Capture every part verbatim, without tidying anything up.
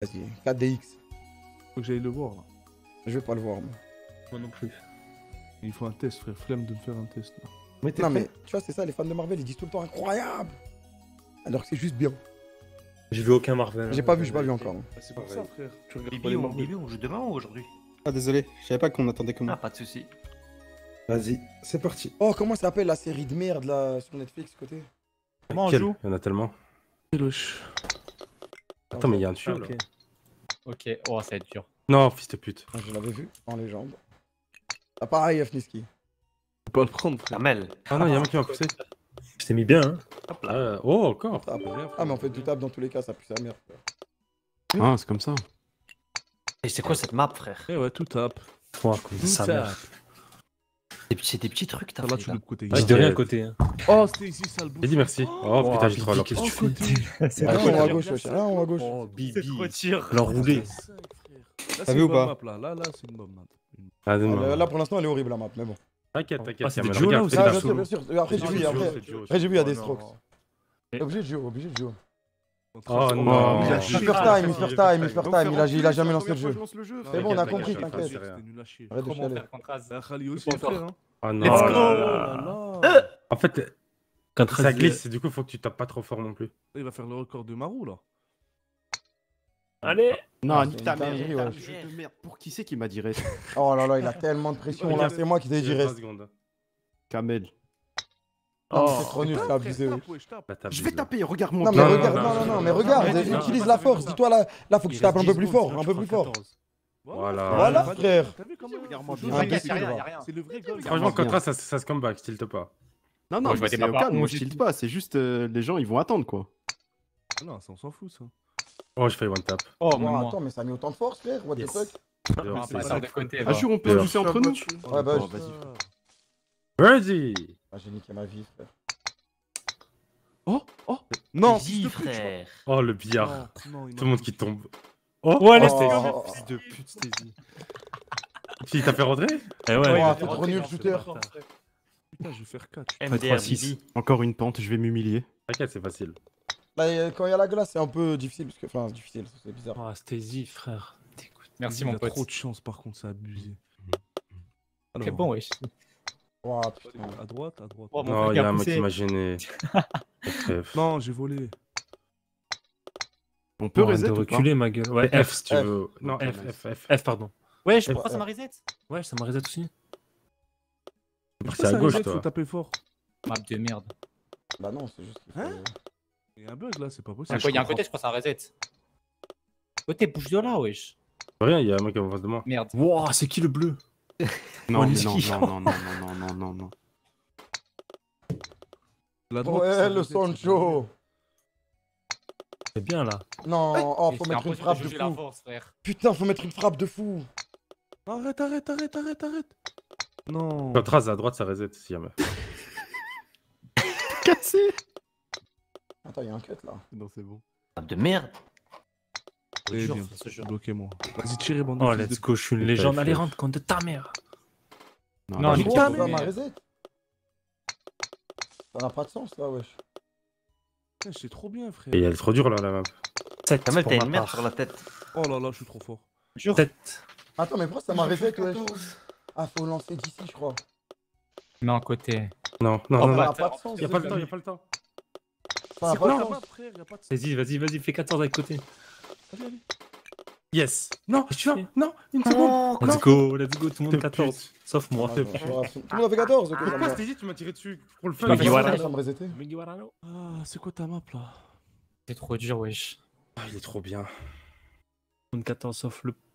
Vas-y, quatre D X. Faut que j'aille le voir là. Je vais pas le voir, moi. Moi non plus. Il faut un test, frère. Flemme de me faire un test là. Mais t'es Non, prêt mais tu vois, c'est ça, les fans de Marvel, ils disent tout le temps incroyable. Alors que c'est juste bien. J'ai vu aucun Marvel. J'ai pas vu, j'ai pas vu encore. Bah, c'est pour ça, frère. Tu regardes pas Bibi, les on, Marvel. Bibi, on joue demain ou aujourd'hui? Ah désolé, je savais pas qu'on attendait que Ah, moi. pas de soucis. Vas-y, c'est parti. Oh, comment ça s'appelle la série de merde là sur Netflix côté? Comment on Quel joue? Il y en a tellement. Wesh. Attends, mais il y a un tueur là. Ok. Ok, oh, ça va être dur. Non, fils de pute. Ah, je l'avais vu en légende. Ah, pareil, Fniski. Faut pas le prendre, frère. Kamel. Ah non, il y a un mec qui m'a poussé. Je t'ai mis bien, hein. Hop là. Euh, Oh, encore. Ah, ah, mais en fait, du table dans tous les cas, ça pue sa mère. frère. Ah, c'est comme ça. Et c'est quoi cette map, frère? Eh ouais, tout tape. Toi, comme Tout ça. tape. Des petits- C'est des petits trucs, t'as Ah, là, fait tu là. le côté. J'ai de rien à côté. Hein. Oh, c'était ici, ça le bouffe. J'ai dit merci. Oh putain, j'ai trop alors. qu'est-ce Oh, que tu fais? côté. C'est Ah, trop on va à dur. gauche, wesh. Ah, on va à gauche. Oh, Bibi. dur. L'enroulé. Là, T'as c'est vu une ou bonne pas? map, là. Là, là, c'est une bonne map. Ah, Ah, demain. là, là, pour l'instant, elle est horrible la map, mais bon. T'inquiète, Ah, t'inquiète. c'est Kamel, des duos, là, regarde, ou fais c'est de Ah, la bien sûr, soupe. bien sûr. Après, j'ai C'est vu, duo, après. c'est duo. Après, j'ai vu, il y a des Oh, non. strokes. Obligé de jouer, obligé de jouer. Oh non. Il a Il chié. perd time, il perd time, il perd time. Il a, il a jamais lancé le Première fois, jeu. je lance le jeu. C'est bon, on a T'inquiète, compris, t'inquiète, t'inquiète. c'est rien. C'était nul à chier. Arrête de Comment chialer. faire contre Az? Ah, Khali aussi, Pas frère. Hein. Oh non. Let's Oh go. là Oh là. là là. En fait, Quand ça glisse, du coup, faut que tu tapes pas trop fort non plus. Il va faire le record de Marou là. Allez. Non, Ah, nique c'est ta une mère. dinguerie, nique ta ouais. jeu de merde. Pour qui c'est qui m'a dit reste? Oh là là, il a tellement de pression là. C'est moi qui t'ai dit reste. Kamel. Non, mais c'est trop nul, c'est abusé. Tape, wesh, tape. Bah, Je vais taper, regarde mon Non, mais Non, non, regarde, non, non, non, non, non, non, mais non, regarde, non, non, utilise non, la non, force. non, Dis-toi là, là, faut que tu tapes un peu plus fort, un peu plus fort. Voilà. Voilà, T'as vu frère. T'as vu comment Regarde-moi il bien. joue? T'inquiète, Y'a tu rien, vas y'a rien. C'est le vrai goal. Franchement, Contra, ça, ça se comeback, stilte pas. Non, non, Moi, je mais vois des c'est au papas, calme, moi, moi j'ai je dit. tilte pas, c'est juste euh, les gens ils vont attendre quoi. Non, ça on s'en fout ça. Oh, je fais one tap. Oh, Oh, moi. attends, mais ça a mis autant de force, frère. What the Yes. fuck? On va passer de côté. Ah va. jure, on peut D'ailleurs. pousser entre nous. Ouais, bah, Oh, je- vas-y. Birdie. Ah, j'ai niqué ma vie, frère. Oh, oh. Non, Vas-y, fils de pute. frère. Oh, le billard. Oh, non, il Tout le m'a- monde qui tombe. Oh, Ouais, laisse Oh, tes oh, oh, Fils de pute, Stézy. il t'a fait rentrer? Eh Ouais, ouais. c'est trop nul, le shooter. Putain, je vais faire quatre. M D R Bibi. Encore une pente, je vais m'humilier. T'inquiète, c'est facile. Là, euh, quand il y a la glace, c'est un peu difficile. Parce que... Enfin, c'est difficile, c'est bizarre. Oh, Stézy, frère. T'écoutes. Merci, Il mon a pote. trop de chance, par contre, c'est abusé. C'est bon, wesh. Oh, putain. À droite, à droite. Oh, mon Non, frère il qui y a a un mec poussé. qui m'a gêné. Bref. Non, j'ai volé. On peut Arrête reset de ou pas? reculer, ma gueule. Ouais, F F. si tu F. veux. Non, Ok, F, F, F. F, pardon. Wesh, Ouais. pourquoi ça m'a reset? Ouais, ça m'a reset aussi. C'est parti Pourquoi à ça gauche, reset, faut toi. taper fort. Map de merde. Bah, non, c'est juste qu'il faut. Hein Il y a un bug là, c'est pas C'est possible. quoi, il y a un côté, je crois, ça reset. Côté, bouge de là, wesh. Rien, il y a un mec en face de moi. Merde. Wow, c'est qui le bleu? Non, Oh, mais les non, skis. non, non, non, non, non, non, non. La droite, Ouais, ça le reset, Sancho. C'est bien là. Non, oh, Mais faut c'est mettre une impossible frappe de juger la fou. force, frère. Putain, faut mettre une frappe de fou. Arrête, arrête, arrête, arrête, arrête. Non. Quand trace à droite, ça reset si jamais. Cassé. Attends, il y a un cut là. Non, c'est bon. Map de merde. Très Jure, bien. ce jeu. Bloquez-moi. Vas-y, tirez, bande de Oh, fils let's de- go, je suis une F, légende. F. Allez, rentre contre de ta mère. Non, Non, là, nique j'ai- ta Pourquoi ça mère. m'a reset? Ça n'a pas de sens là, wesh. Putain, c'est trop bien, frère. Et elle est trop dure là, la map. sept Kamel, pour t'as ma une merde part. sur la tête. Oh là là, je suis trop fort. Jure. sept. Attends, mais pourquoi ça m'a reset, wesh? Ah, faut lancer d'ici, je crois. Mais en côté. Non, Oh, non, Ça non. n'a bah, pas de sens. Y'a pas le temps, y'a pas le temps. Ça n'a C'est pas quoi de la sens. map, frère? Y'a pas de sens. Vas-y, vas-y, vas-y, fais quatorze avec côté. Allez, allez. Yes. Non, Qu'est-ce que tu vois, tu fais non, une seconde. Let's go, let's go, tout le monde T'es quatorze. Sauf moi. Ah, je- je- je- Tout le monde a fait quatorze, ok. ça Pourquoi me- je t'ai dit, tu m'as tiré dessus pour le fun. Bah, mais voilà. Ça me resetait. Ah, c'est quoi ta map là? C'est trop dur, wesh. Ah, il est trop bien. Tout le monde quatorze sauf le.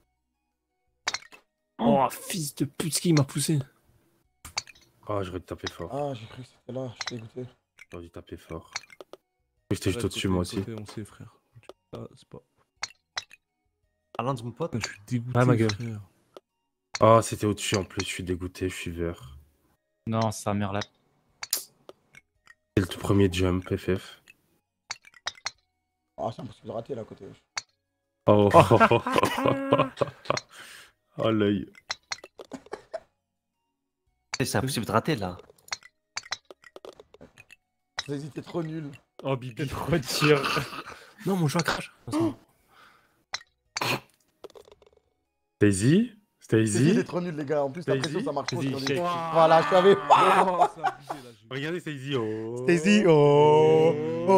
Oh, fils de pute, qui m'a poussé. Oh, j'aurais dû taper fort. Ah, j'ai cru que c'était là, je suis dégoûté. J'aurais dû taper fort. J'étais juste Ouais, au-dessus, côté, moi aussi. côté, On sait, frère. Ah, c'est pas. Alain, mon pote. Putain, je suis dégoûté. Ah, ma gueule. frère. Oh, c'était au-dessus en plus, je suis dégoûté, je suis vert. Non, sa mère là. C'est le tout premier jump, F F. Ah, c'est impossible de rater là à côté, wesh. Oh, oh l'œil. C'est impossible de rater là. Vas-y, t'es trop nul. Oh, Bibi. Trop dur. Non, mon jeu a crash. Stacy Stacy, il est Stacy trop nul, les gars. En plus, la Stacy, pression, ça marche trop Stacy, sur lui. shake. Voilà, je savais. Oh, c'est abusé, là, je- Regardez Stacy, oh Stacy, oh.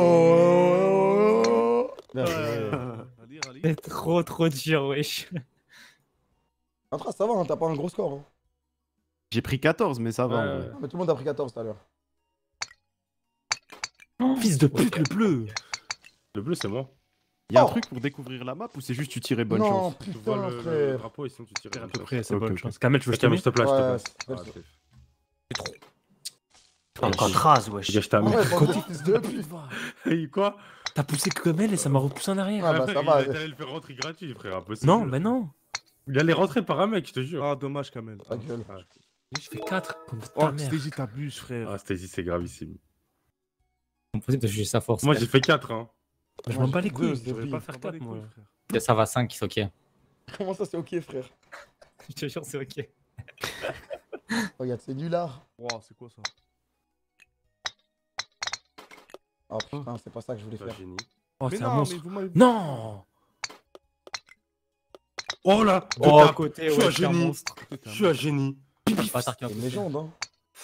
Oh. Bien joué. Allez, allez. C'est trop trop dur, wesh. Après, ça va, hein, t'as pas un gros score. Hein. J'ai pris quatorze, mais ça va. en Ouais. vrai. Ah, mais tout le monde a pris quatorze tout à l'heure. Fils de pute, le bleu. Le bleu, c'est moi. Il y a un Oh. truc pour découvrir la map ou c'est juste tu tirais bonne non, chance? Tu vois putain, le, le frère. drapeau et sinon tu tires. À peu près, c'est Ok, bonne ok. chance. Kamel, tu veux que je te Kamel, mette s'il te plaît, s'il te Ouais, plaît. c'est- Ah, c'est- c'est- Encore trace, wesh. Les gars, je t'ai Ah amené. ouais, bandit, fils de pute. Hey, quoi? T'as poussé Kamel et ça m'a repoussé en arrière. Ah bah ça Il va. allait le faire rentrer gratuit, frère, impossible. Non, bah non. Il allait rentrer par un mec, je te jure. Ah, dommage, Kamel. Ta gueule. Je fais quatre comme Oh, ta mère. Stacy, t'abuses, frère. Ah, Stacy, c'est gravissime. Impossible de juger sa force. Moi, j'ai fait quatre, hein. Je m'en bats les couilles, Deux, je c'est devrais pire. pas faire quatre, moi. Ça va, cinq, c'est ok. Comment ça, c'est ok, frère? Je te jure, c'est ok. Regarde, c'est nulard. Oh, c'est quoi ça? Oh putain, c'est pas ça que je voulais Toi, faire. génie. Oh, Mais c'est un non, monstre. mais vous m'avez. Non. Oh là! Oh, de à tape. côté, Je suis un ouais, c'est un génie. monstre. Je suis un génie. Bâtard qui a C'est une poussé. légende, hein.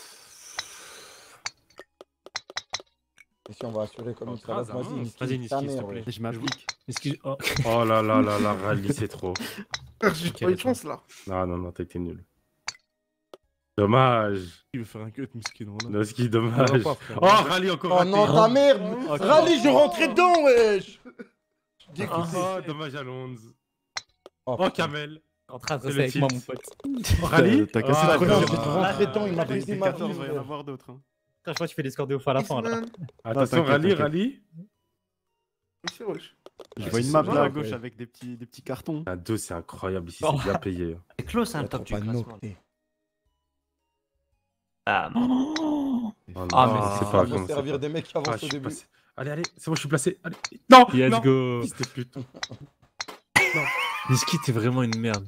Et si on va assurer comme Oh, une salade, Traz, hein. vas-y, Vas-y, Niski, ta Niski, s'il te mère, plaît. ouais. Je m'applique. Est-ce que... oh. Oh là là là là, rallye, c'est trop. J'ai Ok, pas eu de d'accord. chance là. Non, non, non, t'as été nul. Dommage. Il veut faire un cut, miskin. on a- Noski, on a dommage. pas, frère. Oh, rallye encore Oh raté. non, ta merde! Oh, Rallye, je rentrais dedans, wesh! Dégoûté. Oh, dommage à Londres. Oh, Oh, putain. Kamel. En train de C'est rester le avec moi, tilt. mon pote. Oh, rallye. T'as cassé Ah, la Frère, première. j'ai trop rentré dedans, il m'a Ah, brisé J'ai ma quatorze, vie, il va y en frère. avoir d'autres. hein. Je crois que tu fais des scores de ouf à la fin, là. X-Men. Attention, t'inquiète, rallye, t'inquiète. rallye. Wesh, wesh. Je Ah, vois c'est une map ça, là à ouais. gauche avec des petits, des petits cartons. Un deux, c'est incroyable ici, Oh. c'est bien payé. C'est close, hein, Il le a top trop du pas classement. noté. Ah, non. Oh non, Ah, mais c'est c'est pas Ça comment va ça servir fait. des mecs qui Ah, avancent je au suis début. passé. Allez, allez, c'est bon, je suis placé. Allez. Non, Let's non. go. Fils de pute. Niski, t'es vraiment une merde.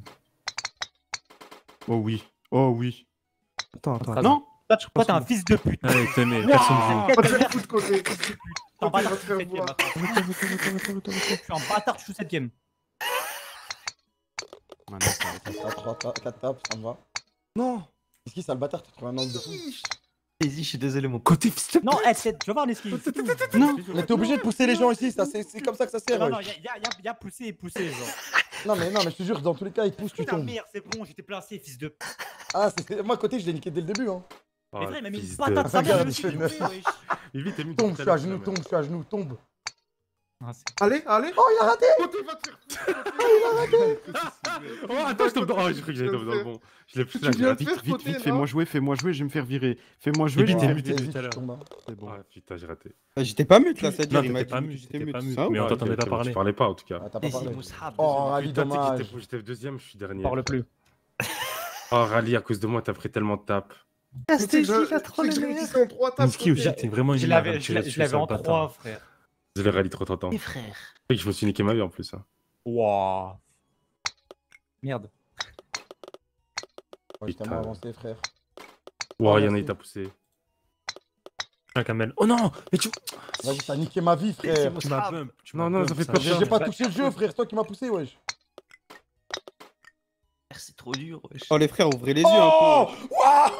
Oh oui. Oh oui. Attends, attends. Ah, Non. Toi, t'es un fils de pute. Allez, tenez, personne ne Va te faire foutre côté. T'es un bâtard, va tu te faire joues cette game. voir. maintenant. Je suis un bâtard, tu joues cette game. Ah, non, ça va être- Ah, trois ta- quatre tapes, ça me va. Non. Qu'est-ce qui, ça le bâtard, t'as trouvé un angle de fou. Vas-y, je suis désolé, mon Côté fils de Non, eh, c'est- tu vas voir les skis. Non, mais t'es obligé de pousser les gens ici, ça, c'est c'est comme ça que ça sert. Non, ouais. non, y'a y a, y a- y a poussé et poussé, genre. Non, mais non, mais je te jure, dans tous les cas, ils poussent, tu Putain, tombes. merde, c'est bon, j'étais placé, fils de. Ah, c'est- moi, à côté, je l'ai niqué dès le début. Hein. Oh, Mais vrai, il m'a mis fils une de- patate, ça mère, Regarde, je me il suis fait loupé, neuf. wesh. Mais vite, t'es mis Tombe, tout je à suis à l'heure, genoux, quand tombe, même. je suis à genoux, tombe. Ah, c'est- Allez, allez. Oh, il a raté! Côté, va te faire. Oh, attends, je tombe dans. Oh, j'ai cru que j'allais tomber dans le bon. Je l'ai plus Tu là, viens de j'ai faire raté. Vite, côté, vite, là. fais-moi jouer, fais-moi jouer, je vais me faire virer. Fais-moi jouer, Vite, je vais me vite, faire vite, virer. vite, tout à l'heure. Tu tombes, hein. C'est bon. Ah putain, j'ai raté. J'étais pas mute là, c'est-à-dire Non, il m'a t'étais dit pas que mute, j'étais t'étais mute. pas mute, Ah, mais on ouais. t'entendait pas Tu parler. parlais pas en tout cas. Ah, t'as pas Vas-y, parlé. Moussab. Oh, Rally, Putain, t'es- dommage. j'étais- J'étais deuxième, je suis dernier. Parle plus. Oh, Rally, à cause de moi, t'as pris tellement de tapes. Tu sais que je- tu sais que je réussissais en trois tapes. Niski aussi, t'es vraiment une Je merde. l'avais hein, je l'avais- tu- je tu l'avais sens en le bâtard. trois, frère. Désolé, Rally, trop tentant. Mes frères. Et que je me suis niqué ma vie en plus. Hein. Wouah. Merde. Ouais, j'étais moins avancé, frère. Wow, Oh, il y en a, merci. il t'a poussé. Un Kamel. Oh non, mais tu. Vas-y, t'as niqué ma vie, frère. Tu m'as bump. tu Non, m'as non, bump, ça fait ça. peur. J'ai j'ai pas touché le jeu, frère. C'est toi qui m'as poussé, wesh. C'est trop dur, wesh. Oh les frères, ouvrez les yeux Oh! un Waouh!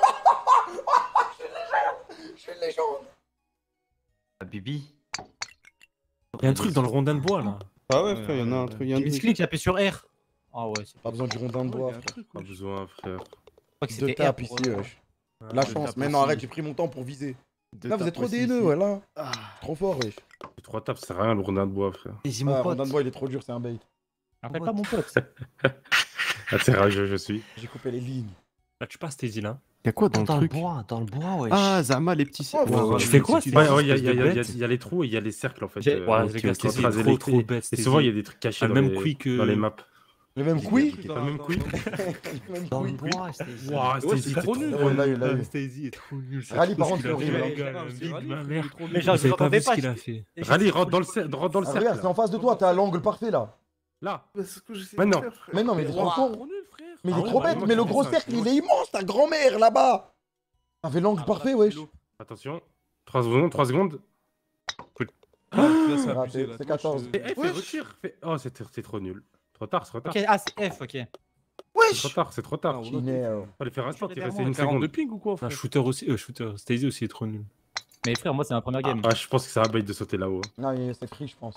Je suis une légende. Bibi. Il y a un truc dans le rondin de bois là. peu. Ah ouais frère, il y en a un truc, il y a un J'ai truc. misclick, j'ai appuyé sur R. Ah ouais, c'est Pas besoin du rondin de Ouais, bois, y a un frère. truc, Pas wesh. besoin, frère. Je crois que Deux c'était R. tapes pour ici, eux. wesh. Ah, La deux chance. tapes Mais non, aussi. arrête, j'ai pris mon temps pour viser. Deux Là, vous êtes tapes trop aussi déhaineux, ici. ouais, là. Ah. Trop fort, wesh. Les trois tapes, ça sert à rien, le rondin de bois, frère. Vas-y, Ah, mon rondin pote. de bois, il est trop dur, c'est un bait. Appelle pas mon pote. Ah, c'est rageux, je suis. J'ai coupé les lignes. Là, tu passes tes îles là. Y a quoi dans le Dans le truc? bois, dans le bois, wesh. Ah, Zama, les petits. Oh, Ouais, ouais, ouais, tu ouais, fais les quoi, petits- c'est- Ouais, ouais, il y, a- espèce y a- de y a- y a- bête. y a les trous et il y a les cercles en fait. J'ai- euh, Ouais, ok, les gars, ok, c'était ok. trop, électriques. trop bête. Et c'était souvent, il y a zi- des trucs cachés Ah, le dans, même les... quick que- dans les maps. Le même couille? T'as le même quick? Le même Dans le couille. bois, c'était ici. Waouh, Ouais, Stacy, c'est t'es trop trop nul. Ouais, là, il a eu. Stacy est trop nul. c'est Rally, trop par ce contre, qu'il c'est a horrible, fait, hein. les gars, C'est big Rally, ma il est mère. trop nul. Mais genre, Vous je avez pas l'entendais vu ce pas. qu'il a je- fait. et Rally, j'étais- rentre dans le, cer- rentre dans le Ah, cercle. regarde, c'est en Là. face de toi, t'es à l'angle parfait, là. Là. Mais c'est ce que j'essaie de Maintenant. faire, frère. Mais non, mais il est trop Ouah. con. Trop nul, frère. Mais il Ah est ouais, trop bah, bête, moi, mais je le fais gros ça, cercle, moi. il est immense, ta grand-mère, là-bas. T'avais l'angle parfait, wesh. Attention. trois secondes, trois secondes. Là, c'est Ah, abusé, c'est- là. c'est Toi, quatorze. je- Eh, fais retire. Fais... Oh, c'est c'est trop nul. Trop tard, c'est trop tard. Ok, ah, c'est F, ok. c'est trop tard, c'est trop tard. Ah, Kiné, euh. Fallait faire un sport, il derrière restait moi, une quarante seconde. de ping ou quoi, Un frère? shooter aussi, euh, shooter, Stacy aussi est trop nul. Mais frère, moi, c'est ma première game. Ah, je pense que ça va bait de sauter là-haut. Non, il- c'est free, je pense.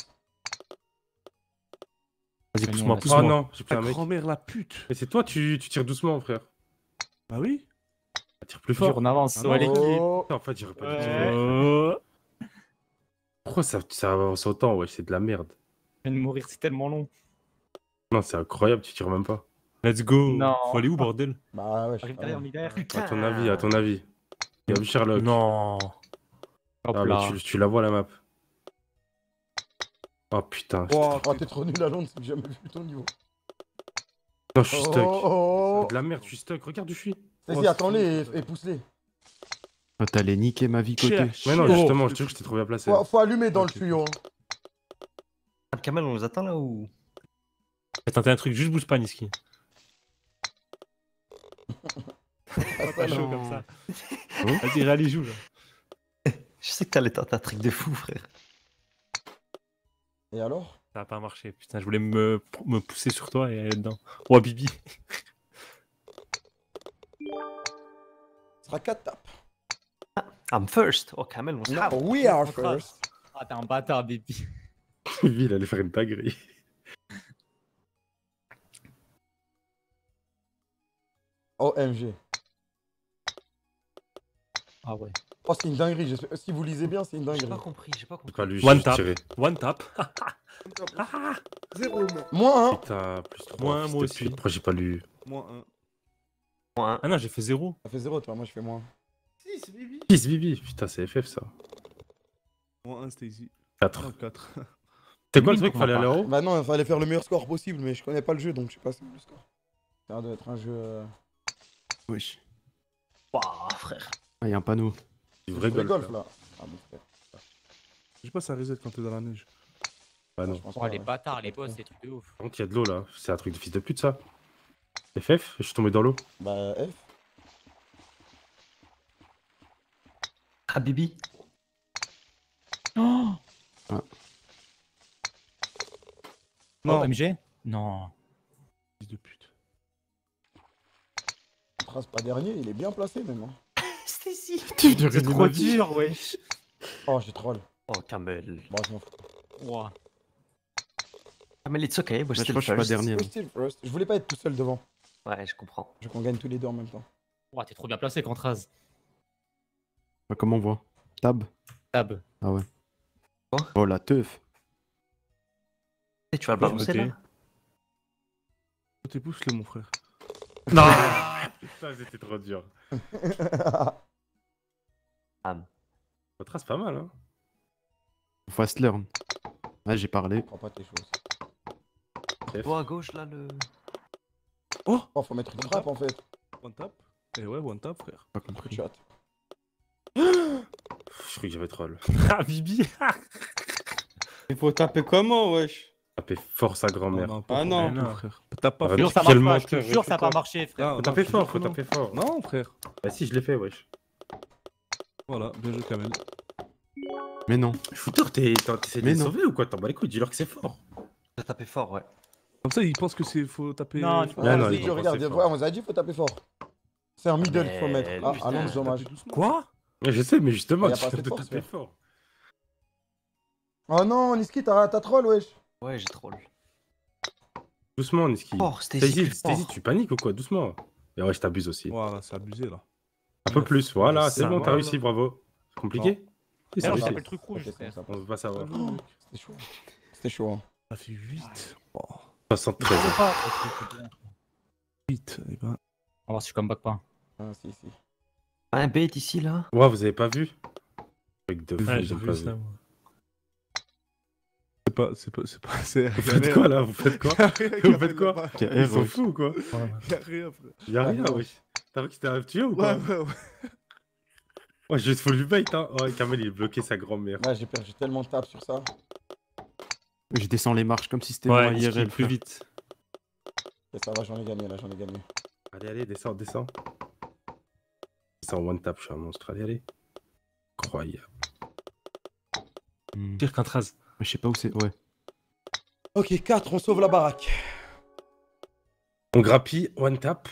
Vas-y, Mais pousse-moi, non, Oh pousse-moi. non, j'ai pris Ta un mec. grand-mère la pute. Mais c'est toi, tu, tu tires doucement, frère. Bah oui. Tire plus Jure, fort. on avance. Ah Ouais, non. allez. Oh, En fait, j'irais pas Ouais. du tirer. Oh. Pourquoi ça, ça avance autant, ouais, c'est de la merde. Je viens de mourir, c'est tellement long. Non, c'est incroyable, tu tires même pas. Let's go. Non. Faut aller où, bordel? bah ouais, je sais Arrive pas. derrière, Midair. À ton avis, à ton avis. Il y a vu Sherlock. Non. Hop Ah, mais là. tu, tu la vois la map. Oh putain. Oh, Oh, t'es trop nul à Londres, c'est que j'ai jamais vu ton niveau. Non, je suis Oh, stuck. oh, C'est de la merde, je suis stuck. Regarde où je suis. oh. Oh, Si, attends-les c'est- et, et pousse-les. Oh, t'allais niquer ma vie côté. Cherche. Mais non, Oh. justement, je te jure que j'étais trop bien placé. Faut, faut allumer dans le Ok. tuyau. Le Kamel, on les attend là ou? Attends, t'as un truc, juste bouge pas, Niski. Pas chaud comme ça. Vas-y, réalise, joue là. Je sais que t'allais tenter un truc de fou, frère. Et alors? Ça a pas marché, putain, je voulais me, me pousser sur toi et aller dedans. Oh, Bibi. Ce sera quatre tapes. I'm first. Oh, Kamel, on se No, tape. we are Contrat. first. Ah, t'es un bâtard, Bibi. Lui, il allait faire une dinguerie. O M G. Ah ouais. Oh, c'est une dinguerie. j'espère- Si vous lisez bien, c'est une J'ai dinguerie. pas compris, j'ai pas C'est compris. pas lui, One j'ai tap. tiré. One tap. Zéro, moi. Moins un. Putain, plus trois. Moi, fils moi de aussi. pute. Pourquoi j'ai pas lu? Moins un. Point Ah non, j'ai fait zéro. Ça fait zéro, toi. Moi, je fais moins. Si, c'est Bibi. six Bibi. Putain, c'est F F ça. Moins un, Stacy. quatre. Non, quatre. C'est quoi le Limite, truc? Fallait on aller va en haut? Bah non, il fallait faire le meilleur score possible, mais je connais pas le jeu, donc je sais pas c'est le score. Ça doit être un jeu. euh, Wesh. Waouh, frère. Ah, y a un panneau. Du un vrai vrai golf. golf là. là. Ah bon, frère. Je sais pas, ça reset quand t'es dans la neige. Bah Je non. pense Oh, pas, les ouais. bâtards, les boss, c'est trucs de ouf. Par contre, il y a de l'eau là. C'est un truc de fils de pute ça. F F, je suis tombé dans l'eau. Bah F. Ah, Bibi. Oh, Non, M G? Non. fils de pute. Trace pas dernier, il est bien placé même. hein. Stacy. C'est Trop dur, wesh. Oh, j'ai troll. Oh, Kamel. Bon, je m'en fous. Ouah. Kamel, it's okay. Moi, Bah, je j'étais crois le que je suis pas first. dernier. We're still first. Je voulais pas être tout seul devant. Ouais, je comprends. Je veux qu'on gagne tous les deux en même temps. Ouah, t'es trop bien placé, Contraz. Bah, comment on voit? Tab. Tab. Ah ouais. Quoi? Oh la teuf. Et tu vas le Quoi, balancer côté là? T'es pousse-le, mon frère. Non. Putain, c'était trop dur. Votre trace pas mal, hein. Fast learn. Ah, j'ai parlé. Prends pas tes choses. F. Toi à gauche là, le. Oh, Oh, faut mettre une frappe en fait. one tap. Eh ouais, one tap, frère. Pas Coup de compris. shot. Je croyais que j'avais troll. Ah, Bibi. Il faut taper comment, wesh? Taper fort sa grand-mère. Non, Ah non. non, frère. T'as pas Ah, fait. Jure, ça Quel marche pas, je menteur, te jure, ça a pas putain. marché, frère. Ah, Faut non, taper je te fort, jure faut que non. taper fort. Non, frère. Bah si, je l'ai fait, wesh. Voilà, bien joué, Kamel. Mais non. Shooter, t'es- t'es- t'essaies de Mais les non. sauver ou quoi? T'en bats les couilles, dis-leur que c'est fort. J'ai tapé fort, ouais. Comme ça, il pense que c'est faut taper. Non, faut- Ouais, Ah, non, non, il tu faut regardes, penser ouais, fort. on vous a dit faut taper fort. C'est un middle qu'il faut Mais mettre. Ah, putain, ah non, c'est Taper dommage. doucement. Quoi? Ouais, je sais, mais justement, Y a tu pas fais assez de de force, taper frère. fort. Oh non, Niski, t'as t'as troll, wesh. Ouais, j'ai troll. Doucement, Niski. Fort, Stacy. Stacy, plus Stacy, fort. tu paniques ou quoi? Doucement. Et ouais, je t'abuse aussi. Voilà, c'est abusé là. Un peu plus, voilà, c'est Ça bon, va, t'as là. réussi, bravo. C'est compliqué? Oui, c'est Alors, réussi. ça fait le truc rouge, Ok, frère. ça, ça, On veut pas savoir. C'était chaud. C'était chaud. Hein. Ça fait huit. Oh, soixante-treize. Je sais pas. Ok, c'est bien. huit. Eh ben, On va voir si je comeback pas. Ah, si, si. Un bait ici là. Ouais, vous avez pas vu? Truc de fou, Ouais, ils j'ai ont pas vu vu. ça, moi. c'est pas, c'est pas, c'est pas, c'est. Vous faites quoi là? Vous faites quoi? Vous faites quoi? Tiens, Ils R, sont wesh. fous ou quoi? Y'a rien, frère. Y'a Ouais, rien, non. wesh. T'as vu que c'était un tueur ou Ouais, quoi? ouais, ouais. Ouais, je vais te full du bait, hein. Ouais, Kamel, il est bloqué sa grand-mère. Ouais, j'ai perdu tellement de tables sur ça. Je descends les marches comme si c'était moi Ouais, I R Niski, L. plus frère. vite. Et ça va, j'en ai gagné là, j'en ai gagné. Allez, allez, descends, descends. Descends one tap, je suis un monstre. Allez, allez. Incroyable. Hmm. Pire qu'un Traz. Je sais pas où c'est. Ouais. Ok, quatre, on sauve la baraque. On grappille, one tap.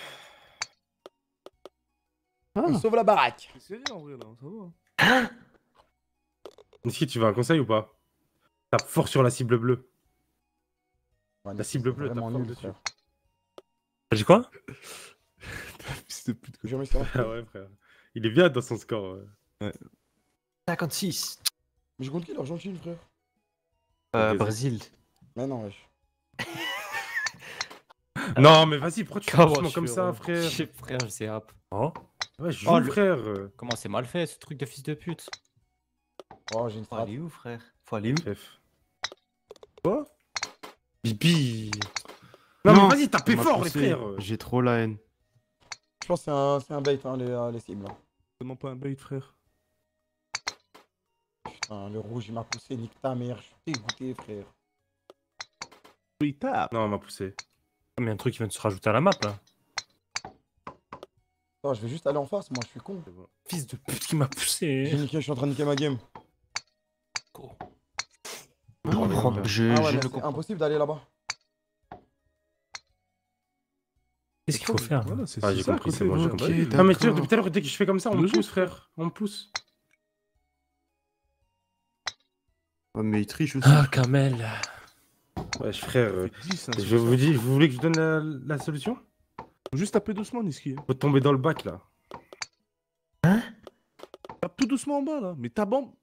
On sauve la baraque. C'est sérieux en vrai là, ça va. Niski, tu veux un conseil ou pas? Tape fort sur la cible bleue. Ouais, La cible bleue, vraiment tape fort nul, dessus. frère. T'as dit quoi? Fils de pute. Jamais ça. Ah ouais, frère. Il est bien dans son score. ouais. cinquante-six. Mais je compte qui l'Argentine, frère? Euh, Brésil. Brésil. Mais non, wesh. Non, mais vas-y, pourquoi tu fais Comment doucement je comme suis ça, heureux. frère? Je- Frère, je sais hop. Oh. Ouais, je Oh, joue, le- frère. Comment c'est mal fait ce truc de fils de pute. Oh, j'ai une Faut frappe. aller où, frère? Faut aller où? F. Bibi. Non, Non, mais vas-y, tapez on m'a fort, les poussé. frères. J'ai trop la haine. Je pense que c'est un, c'est un bait, hein, les, euh, les cibles. hein. Non, pas un bait, frère. Putain, le rouge, il m'a poussé, nique ta mère. Je suis dégoûté, frère. Oui, tape. Non, on m'a poussé. Mais il y a un truc qui vient de se rajouter à la map là. Attends, je vais juste aller en face, moi, je suis con. C'est bon. Fils de pute qui m'a J'ai poussé. niqué, je suis en train de niquer ma game. Je comprends- je, Ah ouais, je mais ne c'est comprends impossible d'aller là-bas. Qu'est-ce qu'il faut faire là? Voilà, c'est Ah, c'est j'ai ça, compris, côté c'est bon, j'ai bon, compris. bah, Ok, Non, mais tu sais, d'accord. depuis tout à l'heure, dès que je fais comme ça, on me Logique. pousse, frère. On me pousse. Ouais, mais il triche aussi. Ah, Kamel. Wesh, frère. euh, dix, hein, Je c'est vous ça. dis, vous voulez que je donne la, la solution? Faut juste taper doucement, Niski. Faut tomber dans le bac, là. Tape tout doucement en bas là. Mais ta bombe.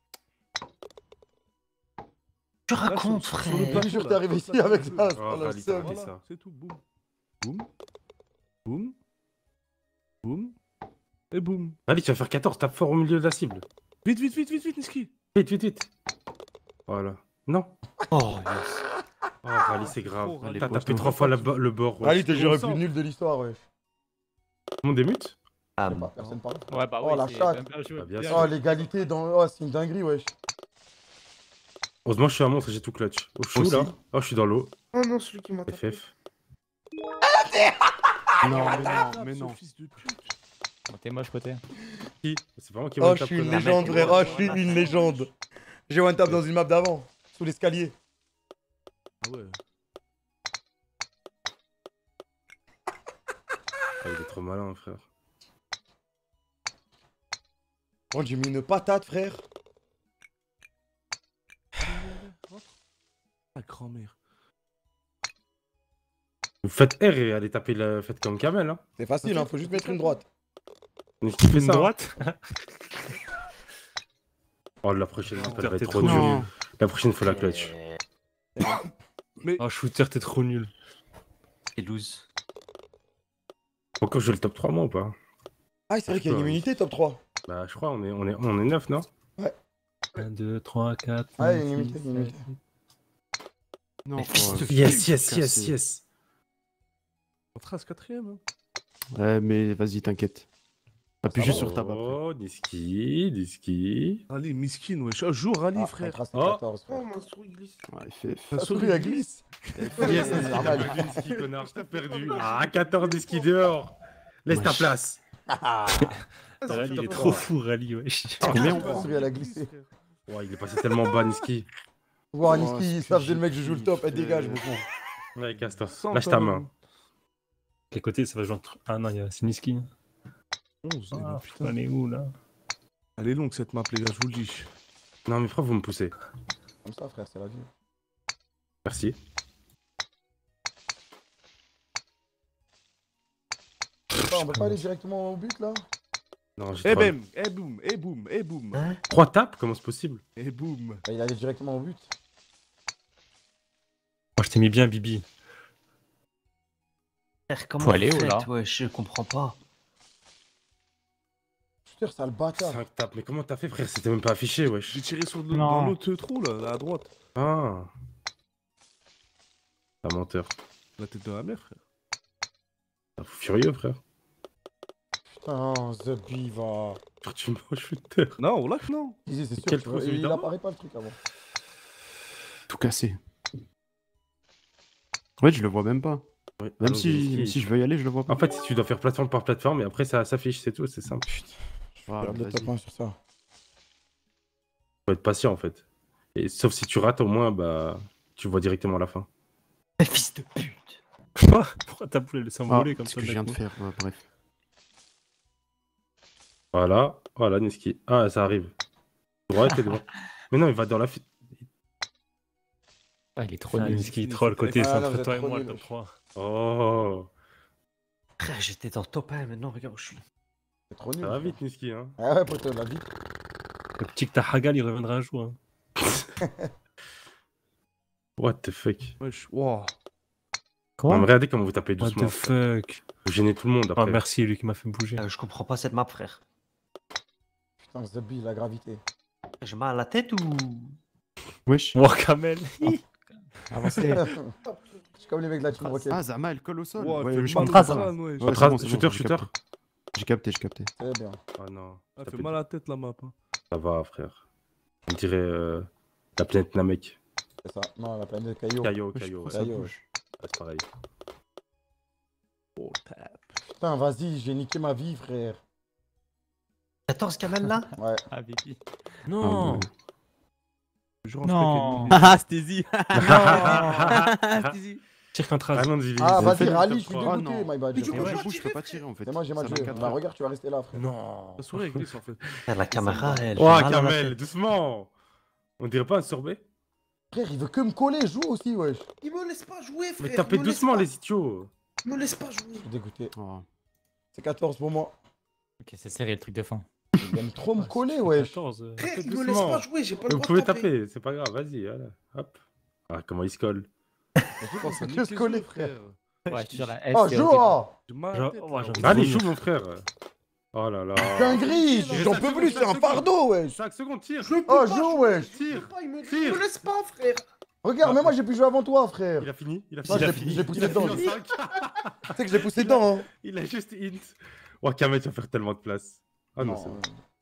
Tu Là, racontes, sur- sur frère. le Je plateau, suis sûr là, que t'es arrivé sur ici le avec plateau. ça. Oh, c'est pas la réalité, seule. réalité. Voilà, ça. c'est tout. Boum. Boum. Boum. Boum. Et boum. Allez, tu vas faire quatorze, tape fort au milieu de la cible. Vite, vite, vite, vite, vite, Niski. Vite, vite, vite. Voilà. Non. Oh, yes. Oh, Rally, c'est grave. Oh, Rally, T'as pose tapé ton trois fois la bo- le bord. ouais. Ali, t'es le joueur le Bon plus sang. nul de l'histoire, ouais. Tout le monde est mute? Ah, Je sais pas, bon. personne parle. Ouais, bah Oh, la c'est chatte. bien joué. Bah, bien Bien sûr. Oh, joué. l'égalité dans. Oh, c'est une dinguerie, wesh. Heureusement, je suis un monstre et j'ai tout clutch. Oh, je suis où, Aussi. là? Oh, je suis dans l'eau. Oh non, celui qui m'a tapé. F F. Non, mais non, Tape mais ce non. fils de pute. Oh, T'es moche, côté. Qui? C'est pas moi qui Oh, me je tape. suis une connard. légende, frère. Oh, je suis une légende. J'ai one tap dans une map d'avant, sous l'escalier. Ah ouais. Ah, il est trop malin, frère. Oh, j'ai mis une patate, frère. Ah, grand-mère. Vous faites R et allez taper la. Faites comme Kamel, hein. C'est facile, hein, faut juste mettre une droite. Mais qui fait Une ça? droite? Oh, la prochaine, Non, elle va t'es être trop trop nul. dure. La prochaine, faut la clutch. Oh, shooter, t'es trop nul. Et loose. Encore, je le top trois, moi ou pas? Ah, c'est vrai qu'il y a une immunité top trois. Bah, je crois, on est, on est, on est neuf, non? un, deux, trois, quatre. Ah, il y a une immunité, une immunité. Non, Mais fils oh, de Yes, yes, cassé. yes, yes. On trace quatrième. Hein. Ouais, mais vas-y, t'inquiète. Appuie Ça juste va. sur tab après. Oh, Niski, Niski. Rally, miskin, wesh. Ah, joue Rally, Ah, on frère. trace Oh. quatorze, Oh, frère. ma souris glisse. Ouais, F F. Ta La souris, elle glisse. Yes, c'est normal. t'as perdu, Niski, connard, t'as perdu. Ah, quatorze Niski dehors. Laisse ta Wesh. place. Rally, il est trop fou, Rally, wesh. Combien on La prend souris, elle a glissé. Ouais, il est passé tellement bas, Niski. Voir Oh, Niski, ce ça que faisait le mec, je j'ai joue le top, elle kiffé. dégage, beaucoup. Ouais, casse-toi. Cent Lâche ta main. Quel côté ça va jouer entre. Ah non, il y a c'est Miskin. onze. eh ben, Ah, putain. elle est où là? Elle est longue cette map, les gars, je vous le dis. Non, mais pourquoi vous me poussez? Comme ça, frère, c'est la vie. Merci. On peut pas aller directement au but, là? Non, j'ai Eh trois- bam, eh boum, eh boum, eh boum, Hein? Trois tapes, comment c'est possible? eh boum. Bah, il allait directement au but. Moi, je t'ai mis bien, Bibi. Frère, comment Faut aller vous où, là faites, ouais, je comprends pas. Putain, c'est le bâtard. Cinq tapes, mais comment t'as fait, frère? C'était même pas affiché, wesh. J'ai tiré sur le, Non. dans l'autre trou, là, là, à droite. Ah. Un menteur. La tête de la mer, frère. Un fou furieux, frère. Putain, The Beaver. Frère, tu me manges de terre. Non, au lac, non. Easy, c'est sûr, Quel tu trou, vois, celui il d'avant apparaît pas le truc avant. Tout cassé. Ouais, je le vois même pas. Ouais, Même donc, si, Niski- même si je veux y aller, je le vois pas. En fait, si tu dois faire plateforme par plateforme, et après ça s'affiche, c'est tout, c'est simple. Voilà, Regarde le vas-y. top un sur ça. Faut être patient, en fait. Et sauf si tu rates, au moins, bah, tu vois directement la fin. Mais fils de pute. Quoi? Pourquoi ta poule elle s'est Ah, envolée comme ce ça que je viens de d'un coup faire, ouais, bref. Voilà, voilà, Niski. Ah, ça arrive. Droite et devant. Mais non, il va dans la file. Ah, il est trop Ah, nul. Niski il troll côté, Ah, c'est non, entre vous êtes toi et trop moi le nuls, top trois. Oh, Frère, j'étais dans top un, maintenant regarde où je suis. C'est trop nul. ça va frère. vite, Niski. Hein. Ah ouais, poteau, la vie. Le petit que t'as Hagal il reviendra un jour. Hein. What the fuck. Wesh, wow. Non, mais regardez comment vous tapez What doucement. the fuck? Vous gênez tout le monde Ah après. merci lui qui m'a fait bouger. Euh, je comprends pas cette map, frère. Putain, Zabi, la gravité. J'ai mal à la tête ou. Wesh. Moi Kamel. Avancez. Je suis comme les mecs de la team Rocket. Ah, Zama, elle colle au sol. Wow, Ouais, elle je fait comprends. mal au ça. crâne, wesh. Ouais, Shooter, c'est bon, c'est bon, shooter, j'ai shooter. capté. J'ai capté, j'ai capté. Très bien. Oh non. Elle Tapez fait mal à la tête, la map. hein. Ça va, frère. On dirait euh, la planète Namek. C'est ça. Non, la planète Caillou. Caillou, Wesh, Caillou. pourquoi Ouais. ça Caillou. bouge? Ah, c'est pareil. Oh, tap. Putain, vas-y, j'ai niqué ma vie, frère. quatorze Kamel là. Ouais. Ah, Bibi. Non. ouais. Je range Non. quelques Ah, Stézy. Ah, Stézy. Tire qu'un trace. Ah non, Zivi. Ah, ils ont vas-y, fait le rallye, top je suis trois. Ah, dégoûté, non. my bad. Mais du j'ai coup, fait. Ouais, je bouge, je peux tirais, pas tirer en fait. C'est moi, j'ai mal Ça joué. m'a quatre Bah, heures. regarde, tu vas rester là, frère. Non. La souris elle glisse en fait. La caméra, elle. Oh, fait mal à la Kamel, tête. doucement. On dirait pas un sorbet. Frère, il veut que me coller, joue aussi, wesh. Il me laisse pas jouer, frère. Mais tapez il me laisse doucement, pas. les idiots. Il me laisse pas jouer. Je suis dégoûté. Oh. C'est quatorze pour moi. Ok, c'est serré le truc de fin. Il aime trop me coller, wesh. quatorze. euh. Frère, Tapez il me laisse doucement. pas jouer, j'ai pas le Vous droit pouvez de taper. taper, c'est pas grave, vas-y, voilà. Hop. Ah, comment il se colle. Je pense à Que niquer se coller, les yeux, frère. Ouais, je tire la S. Oh, c'est joue, horrible. oh. J'ai mal à Genre, la tête. ouais, là. j'en- Allez, vomir. joue, mon frère. Oh là là. Dinguerie, Il j'en reste peux cinq plus, secondes, c'est un cinq fardeau, wesh. cinq secondes, tire. Je peux Oh, pas joue, jouer, wesh. je peux Tire. pas, il me... Tire. il me laisse pas, frère. Regarde, mais moi j'ai pu jouer avant toi, frère. Il a fini, il a Non, fini. je il a l'ai- fini. je l'ai poussé Il a fini dedans. en cinq. Tu sais que je l'ai poussé dedans, hein. Il a juste hint. Oh, Kamel, tu vas faire tellement de place. Ah non, c'est bon.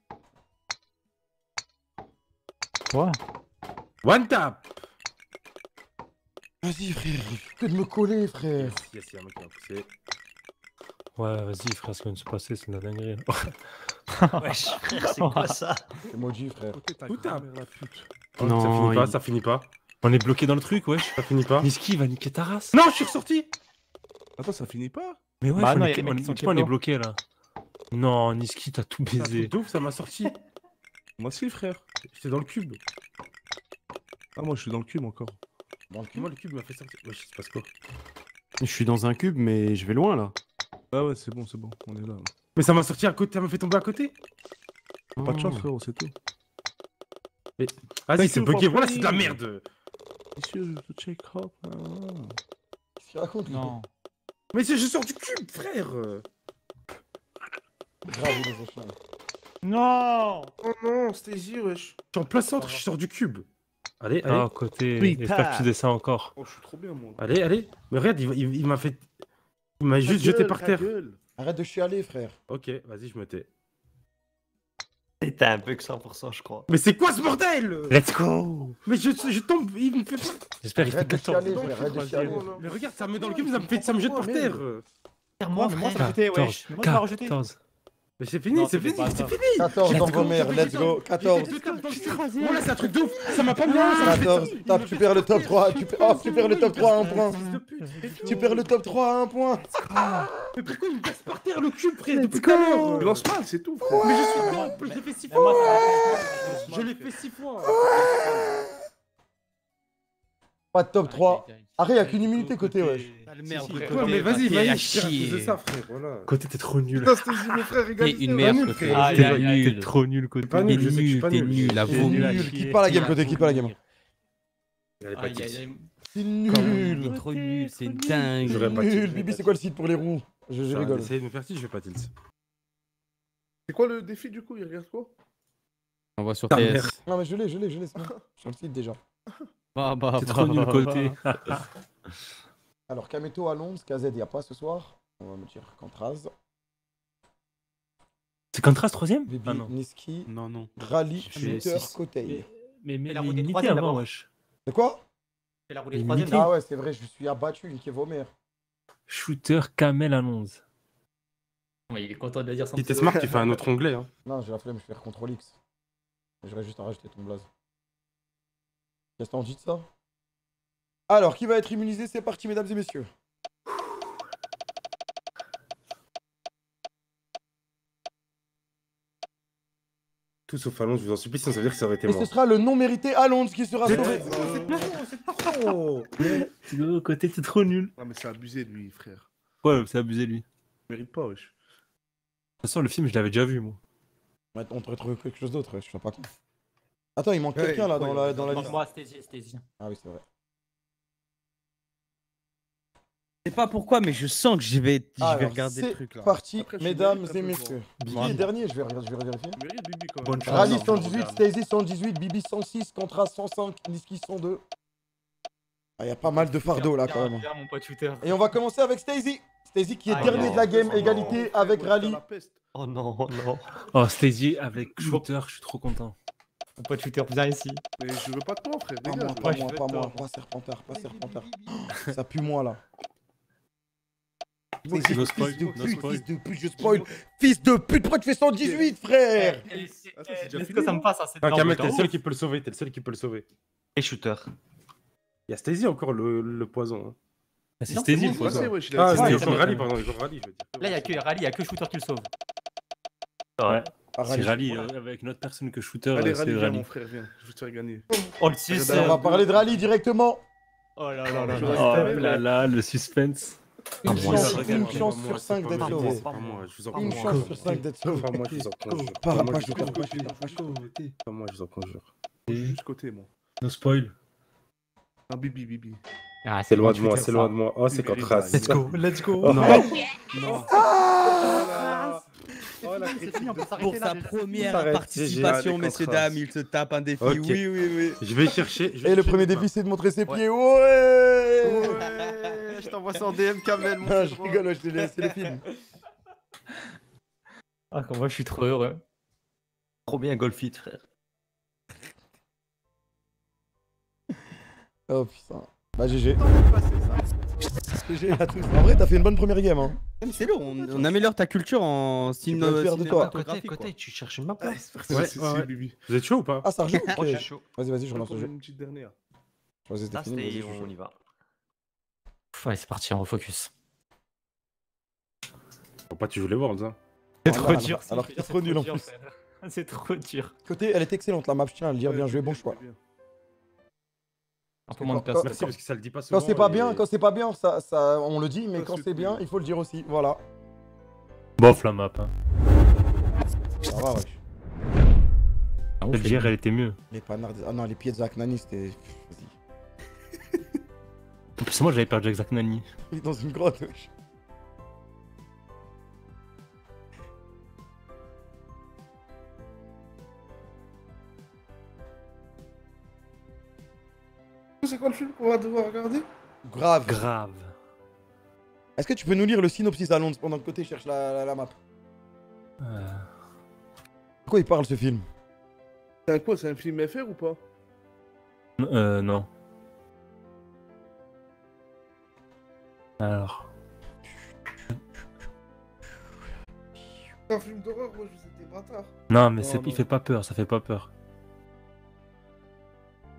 Quoi? One tap. Vas-y, frère. Que de me coller, frère. Yes, yes, il y a un mec qui m'a poussé. Ouais, vas-y, frère, ce qui vient de se passer, c'est de la dinguerie. Wesh, frère, c'est quoi ça? C'est Moji, frère. Côté, t'as Tout grand tape. mère, la pute. Oh, Non, ça finit pas, il- ça finit pas. On est bloqué dans le truc, wesh. Ça finit pas. Niski il va niquer ta race. Non, je suis ressorti. Attends, ça finit pas? Mais ouais, Bah on, non, est, y a des mecs on, qui sont dis pas, on est kepo. bloqué là. Non, Niski, t'as tout C'est un baisé. truc de ouf, ça m'a sorti. Moi aussi, frère. J'étais dans le cube. Ah, moi je suis dans le cube encore. Dans le cul. Moi, le cube m'a fait sortir. Wesh, il se passe quoi? Je suis dans un cube, mais je vais loin là. Ah ouais, c'est bon, c'est bon, on est là. là. Mais ça m'a sorti à côté, ça m'a fait tomber à côté. Pas de chance, Oh. frérot, c'est tout. Vas-y, Thank c'est you bugué. for Voilà, c'est de la playing. merde. Monsieur, je te check up. Ah. Qu'est-ce qu'il raconte, lui Non. Mais c'est- je sors du cube, frère. Grave, les échelons. Non. Oh non, Stézy, wesh. Je suis en plein centre, je sors du cube. Allez, allez. Ah, côté. Putain. J'espère que tu descends encore. Oh, je suis trop bien, moi. Allez, allez. Mais regarde, il, il- il m'a fait. Il m'a juste jeté par terre. Arrête de chialer, frère. Ok, vas-y, je me tais. T'as un bug cent pour cent, je crois. Mais c'est quoi ce bordel? Let's go. Mais je, je tombe, il me fait. J'espère qu'il fait Arrête de quatorze. chialer, frère. Arrête de chialer. Mais regarde, ça me met dans le cube, ça me, fait, ça me jette par terre. Moi, mais moi, ça frère. m'a jeté, wesh. Mais moi, ça m'a rejeté. quatorze. Mais c'est fini, Non, c'est c'était fini, pas c'est ça. fini. quatorze dans Let's vos go. mères, let's go. quatorze. Voilà, c'est un truc de ouf. Ça m'a pas mis un, ça m'a fait quatorze. Top, tu perds le top trois. Tu perds, oh, tu perds le top trois à un point. Fils de pute. Tu perds le top trois à un point. Mais pourquoi il me casse par terre le cube, frère, depuis tout à l'heure? Il lance mal, c'est tout, frère. Mais je suis con, je l'ai fait six Mais moi, fois. ça Je l'ai fait six fois. Pas de top trois. Arrête, y'a qu'une immunité côté, wesh. Ah, le merde, Si, si, frère. Ouais, mais vas-y, T'es à vas-y, je chier. de ça, frère, voilà. Côté, t'es trop nul. Putain, Stézy, mon frère, T'es égalité. une ouais. merde, nul, frère. Aïe, T'es aïe, aïe. t'es trop nul, côté. Pas T'es nul, je sais que je suis nul, pas t'es nul. nul, à T'es vomir. nul. Quitte pas la game, côté, quitte pas la game. Elle est pas Aïe, petite. aïe, aïe. C'est Comment il nul. est trop nul, c'est dingue. J'aurais pas Nul. tilté. Bibi, c'est quoi le site pour les roues? Je, je J'ai rigole. essayé de me faire tilt, je vais pas tilt. C'est quoi le défi du coup? Il regarde quoi? On va sur Ta T S. mère. Non, mais je l'ai, je l'ai, je l'ai, c'est bon. Sur le site déjà. Bah, bah, T'es bah, trop nul, bah, côté. Alors, Kameto à Londres, K Z, il y a pas ce soir. On va me dire Cantraz. C'est Contrast troisième? Bibi, Ah non. Niski, Non, non. Rally, Je suis Shooter, six. Cocktail. Mais, mais, la mais roue des limité troisièmes, avant, d'abord. wesh. C'est quoi? Fais la roulée Il troisième. limite. Ah ouais, c'est vrai, je suis abattu, niqué vos mères. Shooter Kamel à onze. Ouais, il est content de le dire sans Si t'es smart, tu fais un autre onglet. Hein. Non, j'ai la flemme, je vais faire contrôle X. Je vais juste en rajouter ton blaze. Qu'est-ce que t'en dis de ça? Alors, qui va être immunisé? C'est parti, mesdames et messieurs. Tout sauf Alonso, je vous en supplie, sinon ça veut dire que ça aurait été Et moi. ce sera le non mérité Alonso qui sera Mais- sauvé. Oh, Tu au côté, t'es trop nul. Ah, mais c'est abusé, lui, frère. Ouais, c'est abusé lui. De Il mérite pas, wesh. toute façon, le film, je l'avais déjà vu, moi. Ouais, on te retrouve quelque chose d'autre, je sais pas quoi. Attends, il manque Ouais, quelqu'un là ouais, dans la, dans la Pour liste. moi, Stézy, Stézy. Ah oui, c'est vrai. Je sais pas pourquoi, mais je sens que je vais, je vais Alors, regarder c'est le truc là. parti, Après, je mesdames suis et très messieurs. fort. Qui est dernier? Je vais, je vais vérifier. Il mérite Bibi quand même. Bonne chance. Rally non, cent je dix-huit, regarde. Stacy cent dix-huit, Bibi cent six, Contra cent cinq, Niski cent deux. Ah, il y a pas mal de fardeaux là quand même. Bien, mon pote shooter. Et on va commencer avec Stacy. Stacy qui est Ah, dernier non. de la game, Oh, égalité non, avec ouais, Rally. c'est la peste. Oh non, oh non. Oh, Stacy avec shooter, je suis trop content. Mon pote shooter, viens ici. Mais je veux pas de toi, frère. Pas moi, Dégage. pas je moi, veux pas te moi, voir. pas Serpentard, pas Serpentard. Ça pue moi là. Moi, Stacy, no fils spoil, de no pute, spoil. fils de pute, je spoil. Fils de pute, pourquoi tu fais cent dix-huit, frère? Eh, c'est- Attends, c'est eh, déjà Est-ce fini, que ça me non passe, hein, c'est Ah, dedans, Kamel, mais t'es le t'en seul haut. qui peut le sauver, t'es le seul qui peut le sauver. Et shooter. Il y a Stacy encore le, le poison. hein. Ah, c'est Non, Stacy c'est le bon, poison. Ouais, wesh, il a Ah, dit- c'était ouais, encore ouais, Rally, ouais. pardon, encore Rally, je veux dire. Là, il y a que Rally, il y a que shooter qui le sauve. Ouais. Ah, C'est Rally euh, avec une autre personne que shooter, Allez, euh, c'est Rally, viens, Rally. mon frère, viens. Je vais te faire gagner. Oh, le six. Allez, On va parler de Rally directement. Oh là là là Je là. reste Oh avec, là ouais. là, le suspense. Une Ah, moi, chance, ça, une regarde, chance Pas sur moi, cinq c'est d'être pas moi, sauvé. c'est pas moi, je vous en Une conjure. chance sur cinq d'être sauvé. Pas moi, je vous en conjure. Pas Pas moi, pas je je vous en te conjure. Côté. Pas moi, je vous en conjure. Juste côté, moi. No spoil. Un Bibi, Bibi. Ah, C'est loin de bon moi, shooter, c'est ça. loin de moi. Oh, c'est Il mérite contre race. ça, Let's go, let's go. Oh, Non. non. Oh, la C'est fini, on peut Pour s'arrêter là. sa déjà. première S'arrête, participation, G G. messieurs, dames, il se tape un défi. Ok. Oui, oui, oui. Je vais chercher. je vais Et le chercher premier mes défi, c'est de montrer ses Ouais. pieds. Ouais. Ouais, je t'envoie ça en D M, Kamel, mon Ah, je frérot. rigole, je te laisse, c'est le film. Ah, comment moi, je suis trop heureux. Trop bien Golfit, frère. Oh putain. Bah G G. G G à tous. En vrai, t'as fait une bonne première game. Hein. Mais C'est lourd, on, on améliore ta culture en peux le faire de toi. Côté, cinématographie, quoi. côté, tu cherches une map là. Ouais, C'est ouais, c'est ouais. Bibi. Vous êtes chaud ou pas? Ah, ça rejoue. Moi, je Ok. suis chaud. Vas-y, vas-y, je relance le Encore jeu. une petite dernière. Vas-y, c'était Ça, fini. vas-y, c'était. je suis On chaud. y va. Ouais, c'est parti, on refocus. Faut pas tu joues les Worlds, hein. C'est Ah, trop là, dur. là. Alors, c'est trop nul en plus. frère. C'est trop dur. Côté, elle est excellente la map, je tiens à le dire. Bien Ouais, joué, c'est bon choix. c'est bien. Un peu moins de Quand- place. Merci parce que ça le dit pas souvent. Quand c'est pas et- bien, quand c'est pas bien, ça, ça, on le dit, mais Ça, quand c'est c'est bien, cool. il faut le dire aussi. Voilà. Bof la map. Hein. Ça va, wesh. Ah, on Je vais fait te dire, elle était mieux. Les panards. Ah non, les pieds de Zach Nani, c'était. Vas-y. En plus, moi, j'avais perdu avec Zach Nani. Il est dans une grotte, wesh. C'est quoi le film qu'on va devoir regarder? Grave. Grave. Est-ce que tu peux nous lire le synopsis à Londres pendant que côté cherche la, la, la map? Euh, De quoi il parle ce film? C'est un quoi? C'est un film F R ou pas? euh, non. Alors. C'est un film d'horreur, moi je vous ai des bâtards. Non, mais Non, c'est... non. il fait pas peur, ça fait pas peur.